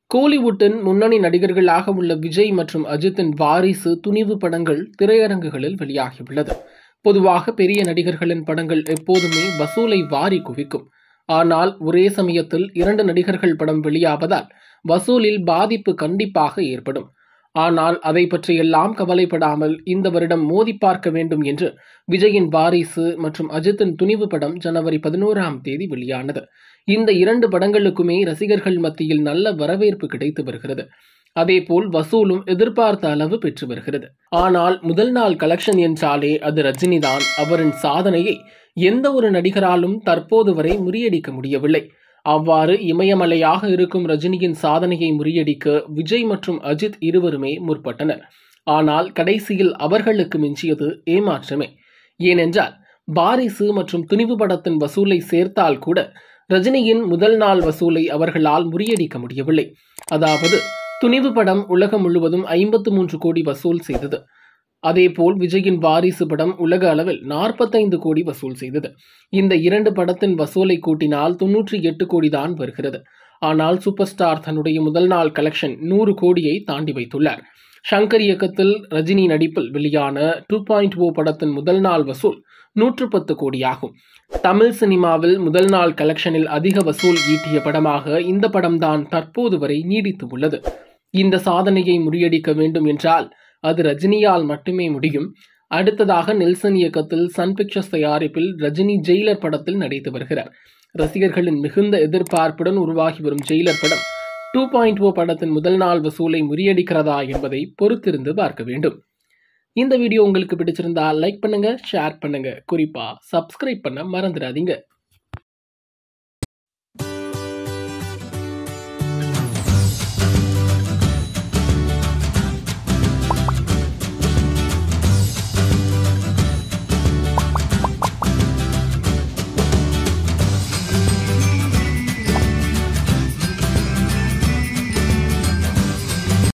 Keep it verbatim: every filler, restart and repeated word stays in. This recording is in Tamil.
கோலிவுட்டின் முன்னணி நடிகர்களாக உள்ள விஜய் மற்றும் அஜித்தின் வாரிசு, துணிவு படங்கள் திரையரங்குகளில் வெளியாகியுள்ளது. பொதுவாக பெரிய நடிகர்களின் படங்கள் எப்போதுமே வசூலை வாரி குவிக்கும். ஆனால் ஒரே சமயத்தில் இரண்டு நடிகர்கள் படம் வெளியாவதால் வசூலில் பாதிப்பு கண்டிப்பாக ஏற்படும். ஆனால் அதை பற்றியெல்லாம் கவலைப்படாமல் இந்த வருடம் மோதி பார்க்க வேண்டும் என்று விஜயின் வாரிசு மற்றும் அஜித்தின் துணிவு படம் ஜனவரி பதினோராம் தேதி வெளியானது. இந்த இரண்டு படங்களுக்குமே ரசிகர்கள் மத்தியில் நல்ல வரவேற்பு கிடைத்து வருகிறது. அதேபோல் வசூலும் எதிர்பார்த்த அளவு பெற்று வருகிறது. ஆனால் முதல் நாள் கலெக்ஷன் என்றாலே அது ரஜினிதான். அவரின் சாதனையை எந்த ஒரு நடிகராலும் தற்போது வரை முறியடிக்க முடியவில்லை. அவ்வாறு இமயமலையாக இருக்கும் ரஜினியின் சாதனையை முறியடிக்க விஜய் மற்றும் அஜித் இருவருமே முற்பட்டனர். ஆனால் கடைசியில் அவர்களுக்கு மிஞ்சியது ஏமாற்றமே. ஏனென்றால் வாரிசு மற்றும் துணிவு படத்தின் வசூலை சேர்த்தால் கூட ரஜினியின் முதல் நாள் வசூலை அவர்களால் முறியடிக்க முடியவில்லை. அதாவது துணிவு படம் உலகம் முழுவதும் ஐம்பத்து மூன்று கோடி வசூல் செய்தது. அதேபோல் விஜயின் வாரிசு படம் உலக அளவில் நாற்பத்தைந்து கோடி வசூல் செய்தது. இந்த இரண்டு படத்தின் வசூலை கூட்டினால் தொன்னூற்றி எட்டு கோடி தான் வருகிறது. ஆனால் சூப்பர் ஸ்டார் தன்னுடைய முதல் நாள் கலெக்ஷன் நூறு கோடியை தாண்டி வைத்துள்ளார். ஷங்கர் இயக்கத்தில் ரஜினி நடிப்பில் வெளியான டூ பாயிண்ட் ஓ படத்தின் முதல் நாள் வசூல் நூற்று பத்து கோடியாகும். தமிழ் சினிமாவில் முதல் நாள் கலெக்ஷனில் அதிக வசூல் ஈட்டிய படமாக இந்த படம்தான் தற்போது வரை நீடித்து உள்ளது. இந்த சாதனையை முறியடிக்க வேண்டும் என்றால் அது ரஜினியால் மட்டுமே முடியும். அடுத்ததாக நெல்சன் இயக்கத்தில் சன் பிக்சர்ஸ் தயாரிப்பில் ரஜினி ஜெயிலர் படத்தில் நடித்து வருகிறார். ரசிகர்களின் மிகுந்த எதிர்பார்ப்புடன் உருவாகி வரும் ஜெயிலர் படம் டூ பாயிண்ட் ஓ படத்தின் முதல் நாள் வசூலை முறியடிக்கிறதா என்பதை பொறுத்திருந்து பார்க்க வேண்டும். இந்த வீடியோ உங்களுக்கு பிடிச்சிருந்தா லைக் பண்ணுங்க, ஷேர் பண்ணுங்க, குறிப்பா சப்ஸ்கிரைப் பண்ண மறந்துடாதீங்க.